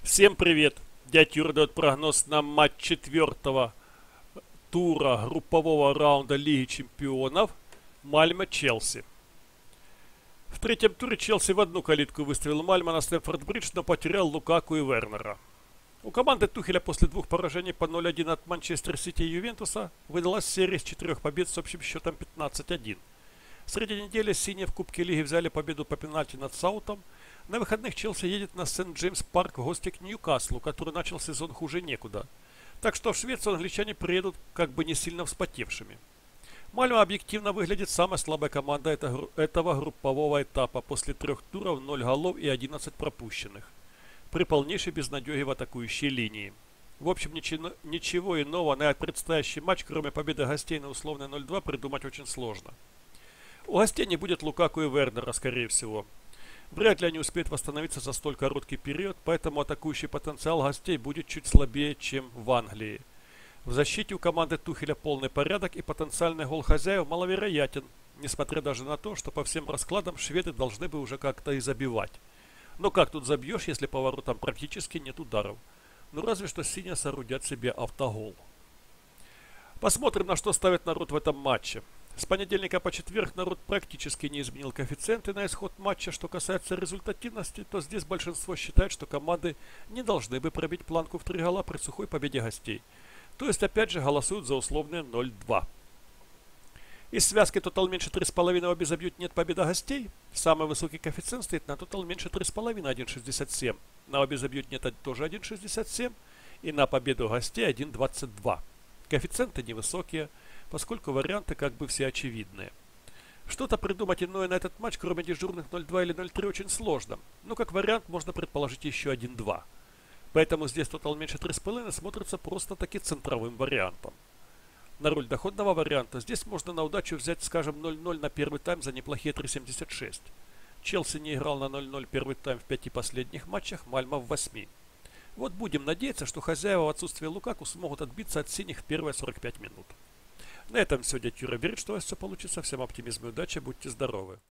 Всем привет! Дядя Юра дает прогноз на матч четвертого тура группового раунда Лиги Чемпионов Мальме-Челси. В третьем туре Челси в одну калитку выставил Мальме на Стэмфорд-Бридж, но потерял Лукаку и Вернера. У команды Тухеля после двух поражений по 0-1 от Манчестер Сити и Ювентуса выдалась серия с 4 побед с общим счетом 15-1. Среди недели синие в Кубке Лиги взяли победу по пенальти над Саутом. На выходных Челси едет на Сент-Джеймс-Парк в гости к Ньюкаслу, который начал сезон хуже некуда. Так что в Швецию англичане приедут как бы не сильно вспотевшими. Мальме объективно выглядит самой слабой командой этого группового этапа после 3 туров, 0 голов и 11 пропущенных. При полнейшей безнадеге в атакующей линии. В общем, ничего иного на предстоящий матч, кроме победы гостей на условной 0-2, придумать очень сложно. У гостей не будет Лукаку и Вернера, скорее всего. Вряд ли они успеют восстановиться за столь короткий период, поэтому атакующий потенциал гостей будет чуть слабее, чем в Англии. В защите у команды Тухеля полный порядок и потенциальный гол хозяев маловероятен, несмотря даже на то, что по всем раскладам шведы должны бы уже как-то и забивать. Но как тут забьешь, если по воротам практически нет ударов? Ну разве что синие соорудят себе автогол. Посмотрим, на что ставит народ в этом матче. С понедельника по четверг народ практически не изменил коэффициенты на исход матча. Что касается результативности, то здесь большинство считает, что команды не должны бы пробить планку в 3 гола при сухой победе гостей. То есть опять же голосуют за условные 0-2. Из связки тотал меньше 3,5 обе забьют нет победа гостей. Самый высокий коэффициент стоит на тотал меньше 3,5 1,67. На обе забьют нет тоже 1,67. И на победу гостей 1,22. Коэффициенты невысокие, поскольку варианты как бы все очевидные. Что-то придумать иное на этот матч, кроме дежурных 0-2 или 0-3, очень сложно. Но как вариант можно предположить еще 1-2. Поэтому здесь тотал меньше 3,5 смотрится просто-таки центровым вариантом. На роль доходного варианта здесь можно на удачу взять, скажем, 0-0 на первый тайм за неплохие 3,76. Челси не играл на 0-0 первый тайм в 5 последних матчах, Мальме в 8. Вот будем надеяться, что хозяева в отсутствие Лукаку смогут отбиться от синих в первые 45 минут. На этом все, дядя Юра верит, что у вас все получится. Всем оптимизма и удачи, будьте здоровы.